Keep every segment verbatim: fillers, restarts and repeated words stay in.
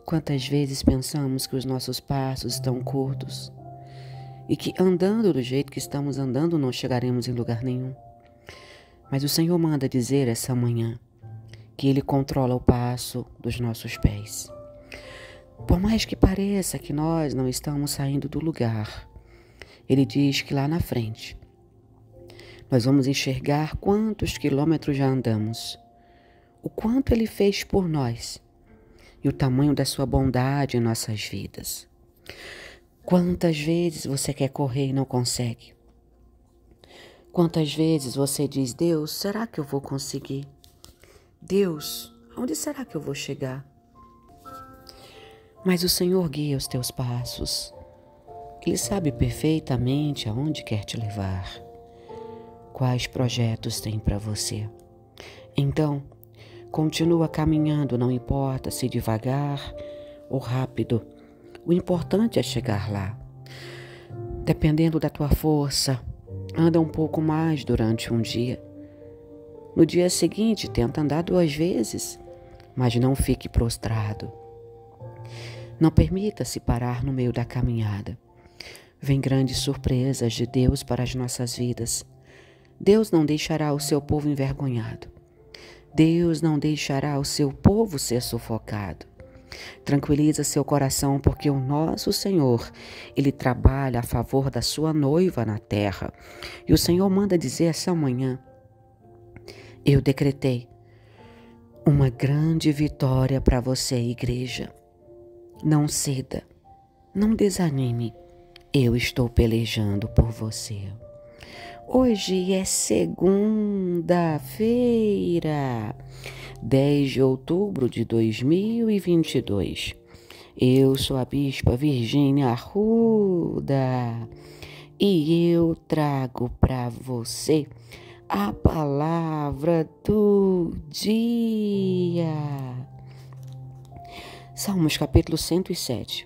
Quantas vezes pensamos que os nossos passos estão curtos e que andando do jeito que estamos andando não chegaremos em lugar nenhum. Mas o Senhor manda dizer essa manhã que Ele controla o passo dos nossos pés. Por mais que pareça que nós não estamos saindo do lugar, Ele diz que lá na frente nós vamos enxergar quantos quilômetros já andamos, o quanto Ele fez por nós e o tamanho da sua bondade em nossas vidas. Quantas vezes você quer correr e não consegue? Quantas vezes você diz: Deus, será que eu vou conseguir? Deus, onde será que eu vou chegar? Mas o Senhor guia os teus passos. Ele sabe perfeitamente aonde quer te levar, quais projetos tem para você. Então, continua caminhando, não importa se devagar ou rápido. O importante é chegar lá. Dependendo da tua força, anda um pouco mais durante um dia. No dia seguinte, tenta andar duas vezes, mas não fique prostrado. Não permita-se parar no meio da caminhada. Vem grandes surpresas de Deus para as nossas vidas. Deus não deixará o seu povo envergonhado. Deus não deixará o seu povo ser sufocado. Tranquiliza seu coração, porque o nosso Senhor, Ele trabalha a favor da sua noiva na terra. E o Senhor manda dizer essa manhã: eu decretei uma grande vitória para você, igreja. Não ceda, não desanime. Eu estou pelejando por você. Hoje é segunda-feira, dez de outubro de dois mil e vinte e dois. Eu sou a Bispa Virgínia Arruda e eu trago para você a palavra do dia. Salmos capítulo cento e sete,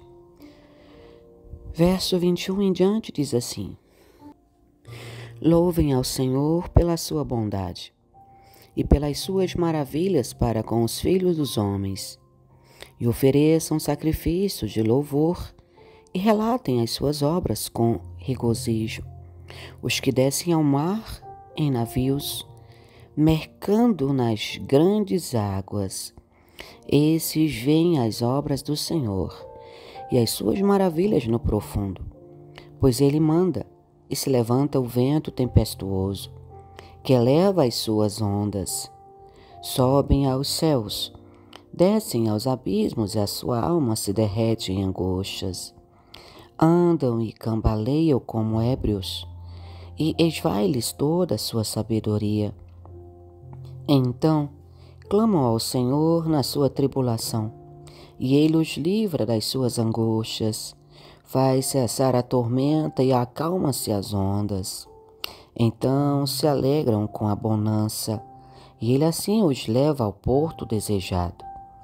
verso vinte e um em diante diz assim: louvem ao Senhor pela sua bondade e pelas suas maravilhas para com os filhos dos homens, e ofereçam sacrifícios de louvor e relatem as suas obras com regozijo. Os que descem ao mar em navios, mercando nas grandes águas, esses veem as obras do Senhor e as suas maravilhas no profundo, pois Ele manda e se levanta o vento tempestuoso, que eleva as suas ondas. Sobem aos céus, descem aos abismos, e a sua alma se derrete em angústias. Andam e cambaleiam como ébrios, e esvai-lhes toda a sua sabedoria. Então clamam ao Senhor na sua tribulação, e Ele os livra das suas angústias. Faz cessar a tormenta e acalma-se as ondas. Então se alegram com a bonança, e Ele assim os leva ao porto desejado.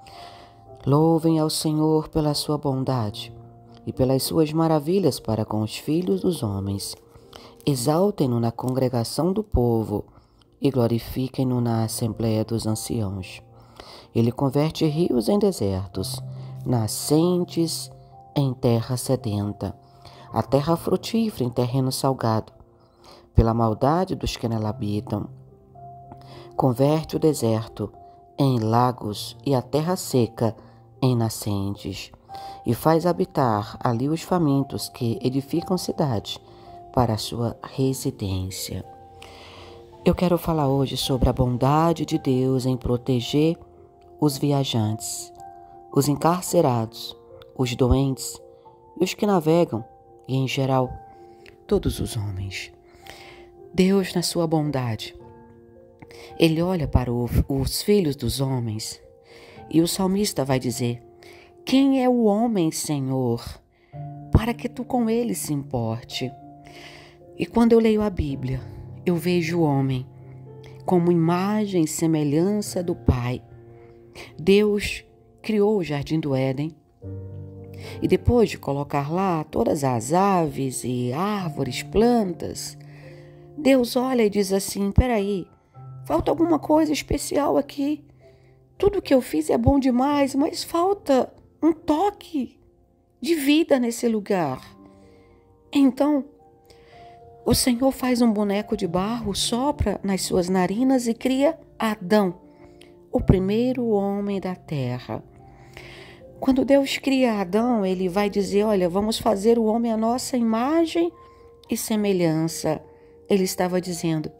Louvem ao Senhor pela sua bondade e pelas suas maravilhas para com os filhos dos homens. Exaltem-no na congregação do povo e glorifiquem-no na assembleia dos anciãos. Ele converte rios em desertos, nascentes em terra sedenta, a terra frutífera em terreno salgado, pela maldade dos que nela habitam. Converte o deserto em lagos e a terra seca em nascentes, e faz habitar ali os famintos que edificam cidades para a sua residência. Eu quero falar hoje sobre a bondade de Deus em proteger os viajantes, os encarcerados, os doentes e os que navegam, e em geral, todos os homens. Deus, na sua bondade, Ele olha para o, os filhos dos homens, e o salmista vai dizer: quem é o homem, Senhor, para que tu com ele se importe? E quando eu leio a Bíblia, eu vejo o homem como imagem e semelhança do Pai. Deus criou o jardim do Éden, e depois de colocar lá todas as aves e árvores, plantas, Deus olha e diz assim: peraí, falta alguma coisa especial aqui. Tudo que eu fiz é bom demais, mas falta um toque de vida nesse lugar. Então, o Senhor faz um boneco de barro, sopra nas suas narinas e cria Adão, o primeiro homem da terra. Quando Deus cria Adão, ele vai dizer, olha, vamos fazer o homem à nossa imagem e semelhança. Ele estava dizendo,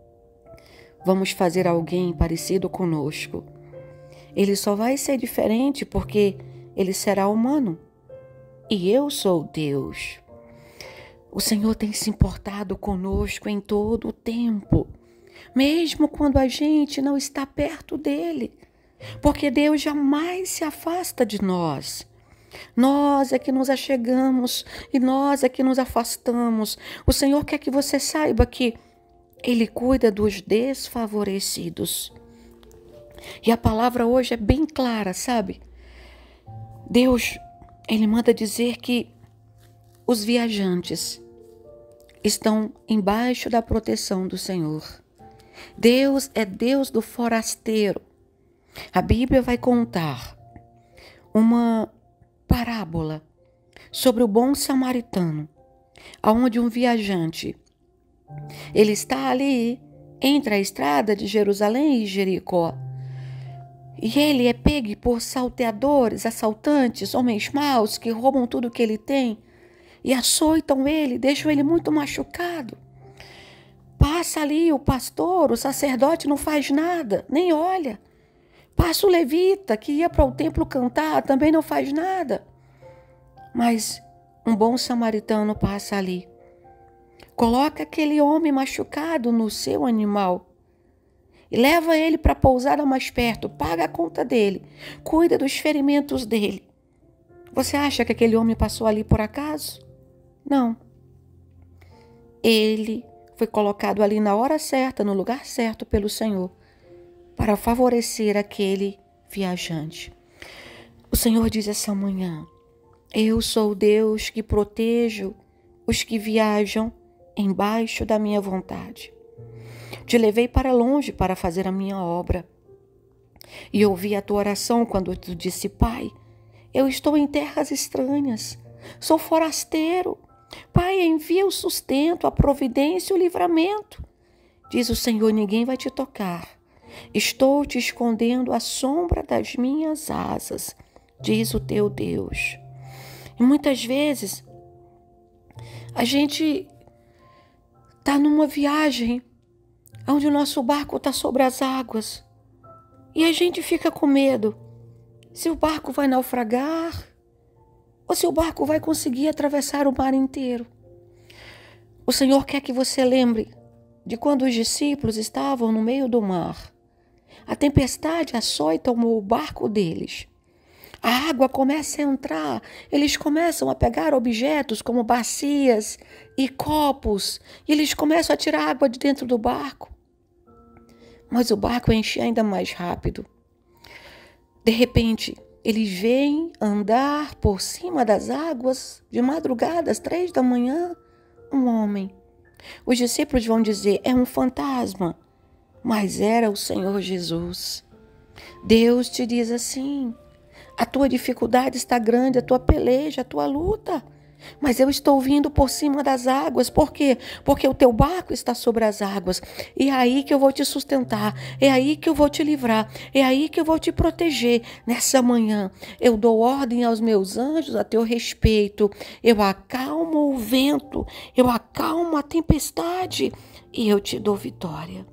vamos fazer alguém parecido conosco. Ele só vai ser diferente porque ele será humano. E eu sou Deus. O Senhor tem se importado conosco em todo o tempo, mesmo quando a gente não está perto dele. Porque Deus jamais se afasta de nós. Nós é que nos achegamos e nós é que nos afastamos. O Senhor quer que você saiba que Ele cuida dos desfavorecidos. E a palavra hoje é bem clara, sabe? Deus, Ele manda dizer que os viajantes estão embaixo da proteção do Senhor. Deus é Deus do forasteiro. A Bíblia vai contar uma parábola sobre o bom samaritano, onde um viajante, ele está ali entre a estrada de Jerusalém e Jericó, e ele é pego por salteadores, assaltantes, homens maus que roubam tudo que ele tem e açoitam ele, deixam ele muito machucado. Passa ali o pastor, o sacerdote não faz nada, nem olha. Passa o levita que ia para o templo cantar, também não faz nada. Mas um bom samaritano passa ali. Coloca aquele homem machucado no seu animal e leva ele para a pousada mais perto, paga a conta dele, cuida dos ferimentos dele. Você acha que aquele homem passou ali por acaso? Não. Ele foi colocado ali na hora certa, no lugar certo pelo Senhor, para favorecer aquele viajante. O Senhor diz essa manhã, eu sou Deus que protejo os que viajam embaixo da minha vontade. Te levei para longe para fazer a minha obra. E ouvi a tua oração quando tu disse, Pai, eu estou em terras estranhas, sou forasteiro. Pai, envia o sustento, a providência e o livramento. Diz o Senhor, ninguém vai te tocar. Estou te escondendo à sombra das minhas asas, diz o teu Deus. E muitas vezes a gente está numa viagem onde o nosso barco está sobre as águas e a gente fica com medo se o barco vai naufragar ou se o barco vai conseguir atravessar o mar inteiro. O Senhor quer que você lembre de quando os discípulos estavam no meio do mar. A tempestade açoita o barco deles. A água começa a entrar, eles começam a pegar objetos como bacias e copos, e eles começam a tirar água de dentro do barco. Mas o barco enche ainda mais rápido. De repente, eles veem andar por cima das águas, de madrugada, às três da manhã, um homem. Os discípulos vão dizer, é um fantasma. Mas era o Senhor Jesus. Deus te diz assim, a tua dificuldade está grande, a tua peleja, a tua luta. Mas eu estou vindo por cima das águas. Por quê? Porque o teu barco está sobre as águas. E é aí que eu vou te sustentar. É aí que eu vou te livrar. É aí que eu vou te proteger. Nessa manhã, eu dou ordem aos meus anjos a teu respeito. Eu acalmo o vento. Eu acalmo a tempestade. E eu te dou vitória.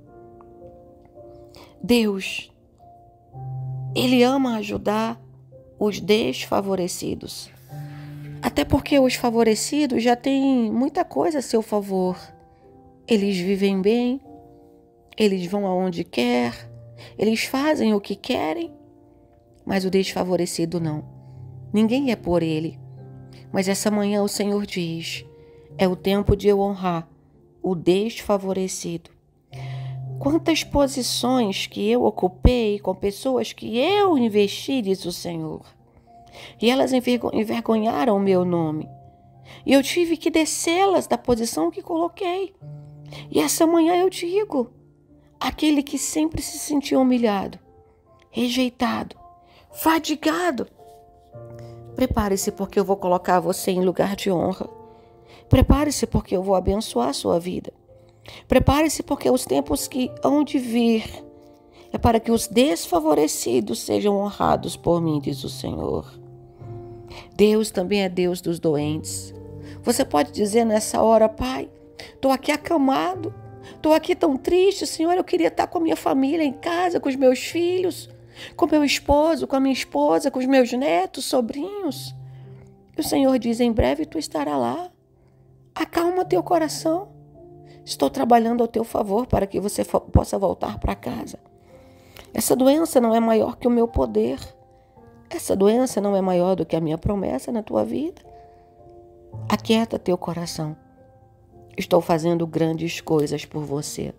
Deus, Ele ama ajudar os desfavorecidos. Até porque os favorecidos já têm muita coisa a seu favor. Eles vivem bem, eles vão aonde quer, eles fazem o que querem, mas o desfavorecido não. Ninguém é por ele. Mas essa manhã o Senhor diz, é o tempo de eu honrar o desfavorecido. Quantas posições que eu ocupei com pessoas que eu investi, diz o Senhor. E elas envergonharam o meu nome. E eu tive que descê-las da posição que coloquei. E essa manhã eu digo, aquele que sempre se sentiu humilhado, rejeitado, fadigado, Prepare-se porque eu vou colocar você em lugar de honra. Prepare-se porque eu vou abençoar a sua vida. Prepare-se porque os tempos que hão de vir é para que os desfavorecidos sejam honrados por mim, diz o Senhor. Deus também é Deus dos doentes. Você pode dizer nessa hora: Pai, estou aqui acamado, estou aqui tão triste, Senhor, eu queria estar com a minha família em casa, com os meus filhos, com meu esposo, com a minha esposa, com os meus netos, sobrinhos. E o Senhor diz: em breve tu estarás lá. Acalma teu coração. Estou trabalhando ao teu favor para que você possa voltar para casa. Essa doença não é maior que o meu poder. Essa doença não é maior do que a minha promessa na tua vida. Aquieta teu coração. Estou fazendo grandes coisas por você.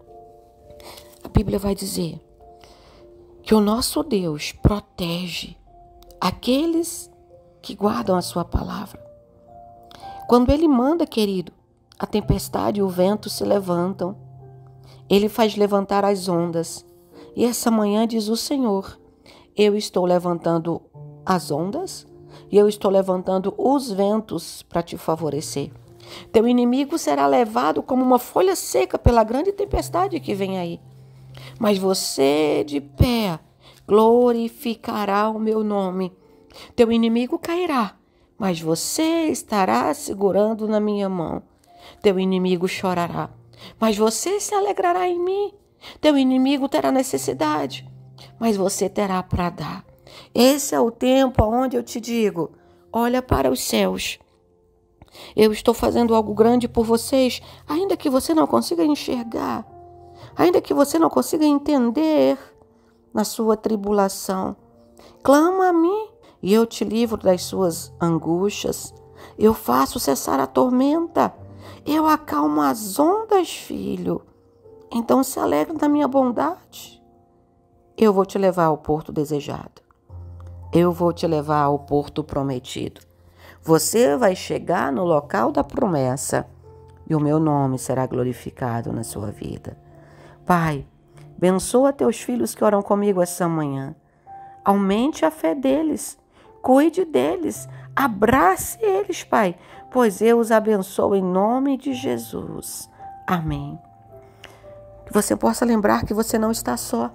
A Bíblia vai dizer que o nosso Deus protege aqueles que guardam a sua palavra. Quando Ele manda, querido, a tempestade e o vento se levantam. Ele faz levantar as ondas. E essa manhã, diz o Senhor, eu estou levantando as ondas e eu estou levantando os ventos para te favorecer. Teu inimigo será levado como uma folha seca pela grande tempestade que vem aí. Mas você de pé glorificará o meu nome. Teu inimigo cairá, mas você estará segurando na minha mão. Teu inimigo chorará, mas você se alegrará em mim. Teu inimigo terá necessidade, mas você terá para dar. Esse é o tempo onde eu te digo: olha para os céus. Eu estou fazendo algo grande por vocês, ainda que você não consiga enxergar, ainda que você não consiga entender na sua tribulação. Clama a mim e eu te livro das suas angústias. Eu faço cessar a tormenta. Eu acalmo as ondas, filho. Então se alegre na minha bondade. Eu vou te levar ao porto desejado. Eu vou te levar ao porto prometido. Você vai chegar no local da promessa e o meu nome será glorificado na sua vida. Pai, abençoa teus filhos que oram comigo essa manhã. Aumente a fé deles. Cuide deles. Abrace eles, Pai, pois eu os abençoo em nome de Jesus. Amém. Que você possa lembrar que você não está só.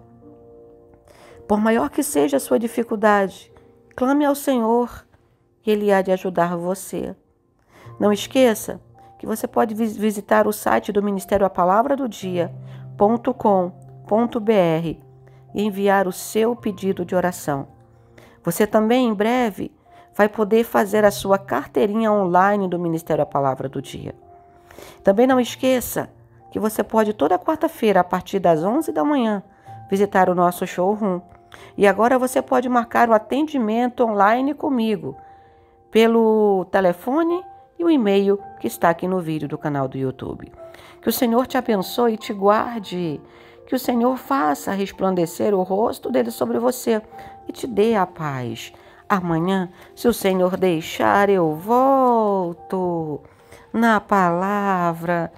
Por maior que seja a sua dificuldade, clame ao Senhor e Ele há de ajudar você. Não esqueça que você pode visitar o site do Ministério A Palavra do Dia ponto com ponto br e enviar o seu pedido de oração. Você também, em breve, vai poder fazer a sua carteirinha online do Ministério A Palavra do Dia. Também não esqueça que você pode toda quarta-feira, a partir das onze da manhã, visitar o nosso showroom. E agora você pode marcar o atendimento online comigo pelo telefone e o e-mail que está aqui no vídeo do canal do YouTube. Que o Senhor te abençoe e te guarde. Que o Senhor faça resplandecer o rosto dele sobre você e te dê a paz. Amanhã, se o Senhor deixar, eu volto na palavra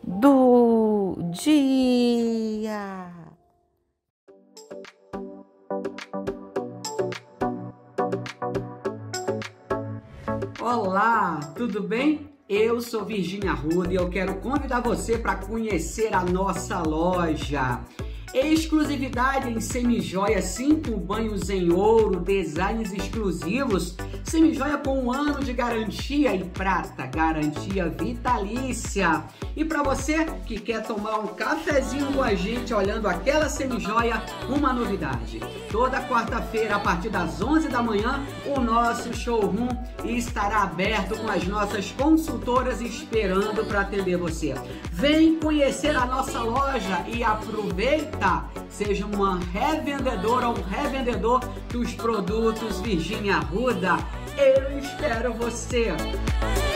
do dia. Olá, tudo bem? Eu sou Virgínia Arruda e eu quero convidar você para conhecer a nossa loja. Exclusividade em semijoia, cinco banhos em ouro, designs exclusivos, semijoia com um ano de garantia e prata, garantia vitalícia. E para você que quer tomar um cafezinho com a gente olhando aquela semijoia, uma novidade. Toda quarta-feira, a partir das onze da manhã, o nosso showroom estará aberto com as nossas consultoras esperando para atender você. Vem conhecer a nossa loja e aproveita! Seja uma revendedora ou um revendedor dos produtos Virgínia Arruda. Eu espero você!